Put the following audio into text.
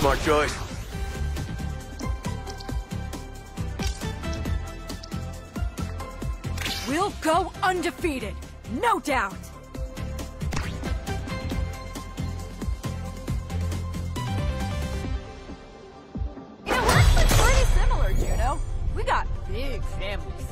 Smart choice. We'll go undefeated, no doubt! You know, we're actually pretty similar, Juno. We got big families.